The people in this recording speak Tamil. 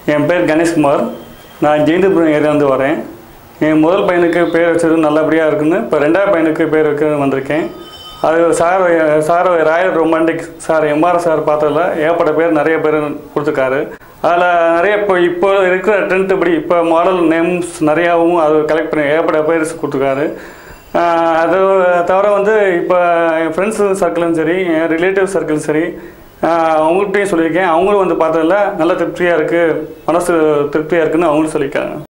என் பேர் கணேஷ்குமார். நான் ஜெயந்திபுரம் ஏரியாவிலேருந்து வரேன். என் முதல் பையனுக்கு பேர் வச்சது நல்லபடியாக இருக்குன்னு இப்போ ரெண்டாவது பையனுக்கு பேர் வைக்க வந்திருக்கேன். அது sir royal romantic sir MR sir பார்த்ததில் ஏகப்பட்ட பேர் நிறைய பேர் கொடுத்துருக்காரு. அதில் நிறைய இப்போ இருக்கிற ட்ரெண்ட் இப்படி இப்போ மாடல் நேம்ஸ் நிறையாவும் அது கலெக்ட் பண்ணி ஏகப்பட்ட பேர் கொடுத்துருக்காரு. அது தவிர இப்போ என் ஃப்ரெண்ட்ஸ் சர்க்கிளும் சரி, என் ரிலேட்டிவ் சர்க்கிளும் சரி, அவங்கள்ட்டையும் சொல்லியிருக்கேன். அவங்களும் பார்த்ததில் நல்ல திருப்தியாக இருக்குது, மனசு திருப்தியாக இருக்குதுன்னு அவங்களும் சொல்லியிருக்காங்க.